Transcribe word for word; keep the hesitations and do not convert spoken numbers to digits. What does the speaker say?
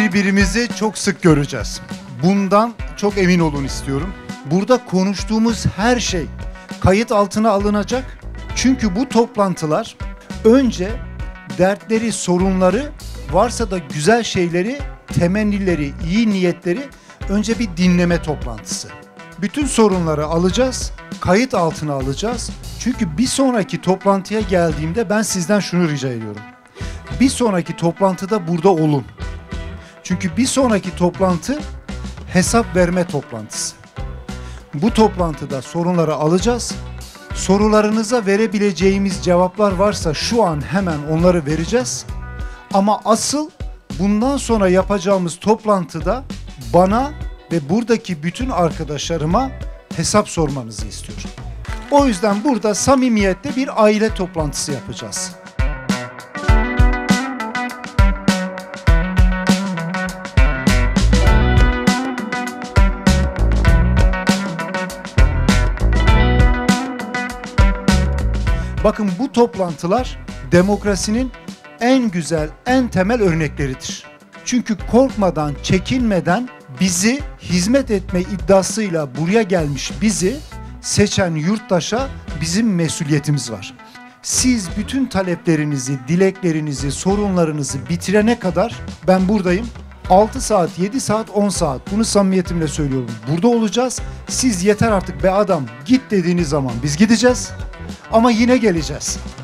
birbirimizi çok sık göreceğiz. Bundan çok emin olun istiyorum. Burada konuştuğumuz her şey kayıt altına alınacak. Çünkü bu toplantılar önce dertleri, sorunları, varsa da güzel şeyleri, temennileri, iyi niyetleri önce bir dinleme toplantısı. Bütün sorunları alacağız, kayıt altına alacağız. Çünkü bir sonraki toplantıya geldiğimde ben sizden şunu rica ediyorum. Bir sonraki toplantıda burada olun. Çünkü bir sonraki toplantı hesap verme toplantısı. Bu toplantıda sorunları alacağız. Sorularınıza verebileceğimiz cevaplar varsa şu an hemen onları vereceğiz. Ama asıl bundan sonra yapacağımız toplantıda bana ve buradaki bütün arkadaşlarıma hesap sormanızı istiyorum. O yüzden burada samimiyette bir aile toplantısı yapacağız. Bakın bu toplantılar demokrasinin en güzel, en temel örnekleridir. Çünkü korkmadan, çekinmeden bizi hizmet etme iddiasıyla buraya gelmiş bizi seçen yurttaşa bizim mesuliyetimiz var. Siz bütün taleplerinizi, dileklerinizi, sorunlarınızı bitirene kadar ben buradayım. altı saat, yedi saat, on saat bunu samimiyetimle söylüyorum. Burada olacağız. Siz yeter artık be adam git dediğiniz zaman biz gideceğiz. Ama yine geleceğiz.